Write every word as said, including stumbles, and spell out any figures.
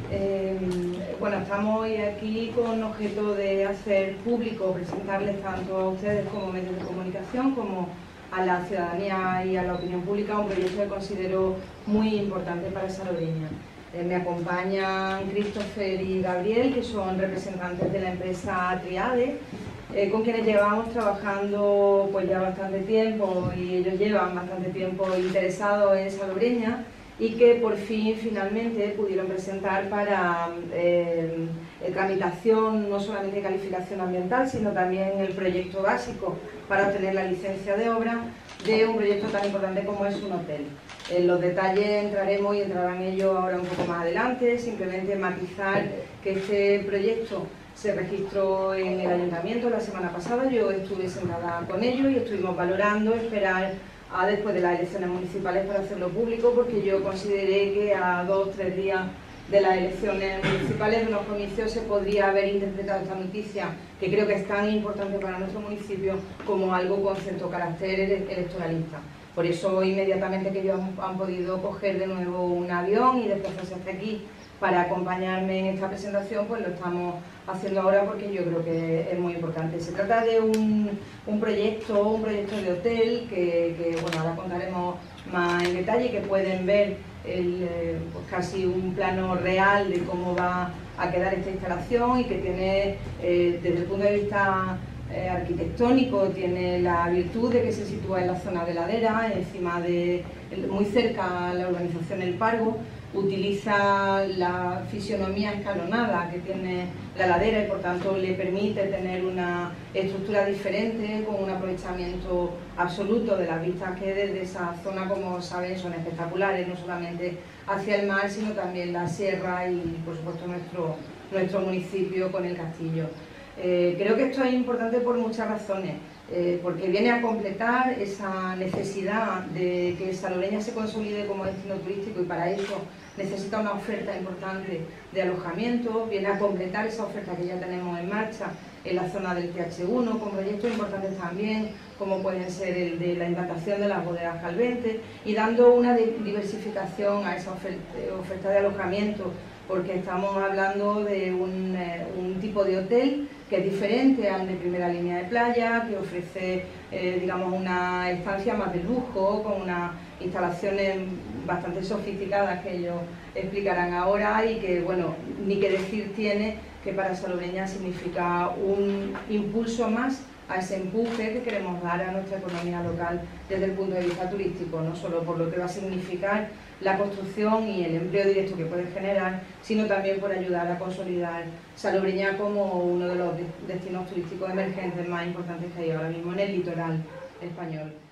Eh, bueno, estamos hoy aquí con objeto de hacer público, presentarles tanto a ustedes como medios de comunicación como a la ciudadanía y a la opinión pública un proyecto que considero muy importante para Salobreña. Eh, me acompañan Christopher y Gabriel, que son representantes de la empresa Triade, eh, con quienes llevamos trabajando pues ya bastante tiempo, y ellos llevan bastante tiempo interesados en Salobreña, y que por fin finalmente pudieron presentar para eh, tramitación no solamente de calificación ambiental, sino también el proyecto básico para obtener la licencia de obra de un proyecto tan importante como es un hotel. En los detalles entraremos y entrarán ellos ahora un poco más adelante. Simplemente matizar que este proyecto se registró en el ayuntamiento la semana pasada. Yo estuve sentada con ellos y estuvimos valorando esperar a después de las elecciones municipales para hacerlo público, porque yo consideré que a dos o tres días de las elecciones municipales, de unos comicios, se podría haber interpretado esta noticia, que creo que es tan importante para nuestro municipio, como algo con cierto carácter electoralista. Por eso, inmediatamente que ellos han, han podido coger de nuevo un avión y desplazarse hasta aquí para acompañarme en esta presentación, pues lo estamos haciendo ahora porque yo creo que es muy importante. Se trata de un, un proyecto, un proyecto de hotel que, que bueno, ahora contaremos más en detalle, que pueden ver el, eh, pues casi un plano real de cómo va a quedar esta instalación, y que tiene, eh, desde el punto de vista eh, arquitectónico, tiene la virtud de que se sitúa en la zona de ladera, encima de, muy cerca a la urbanización El Pargo. Utiliza la fisionomía escalonada que tiene la ladera y por tanto le permite tener una estructura diferente, con un aprovechamiento absoluto de las vistas que desde esa zona, como saben, son espectaculares, no solamente hacia el mar, sino también la sierra y por supuesto nuestro, nuestro municipio con el castillo. Eh, creo que esto es importante por muchas razones, eh, porque viene a completar esa necesidad de que Salobreña se consolide como destino turístico, y para eso necesita una oferta importante de alojamiento. Viene a completar esa oferta que ya tenemos en marcha en la zona del T H uno, con proyectos importantes también, como pueden ser el de la implantación de las bodegas Calvente, y dando una diversificación a esa oferta, oferta de alojamiento, porque estamos hablando de un, eh, un tipo de hotel que es diferente al de primera línea de playa, que ofrece eh, digamos una estancia más de lujo, con unas instalaciones bastante sofisticadas que ellos explicarán ahora, y que, bueno, ni que decir tiene que para Salobreña significa un impulso más a ese empuje que queremos dar a nuestra economía local desde el punto de vista turístico, no solo por lo que va a significar la construcción y el empleo directo que puede generar, sino también por ayudar a consolidar Salobreña como uno de los destinos turísticos emergentes más importantes que hay ahora mismo en el litoral español.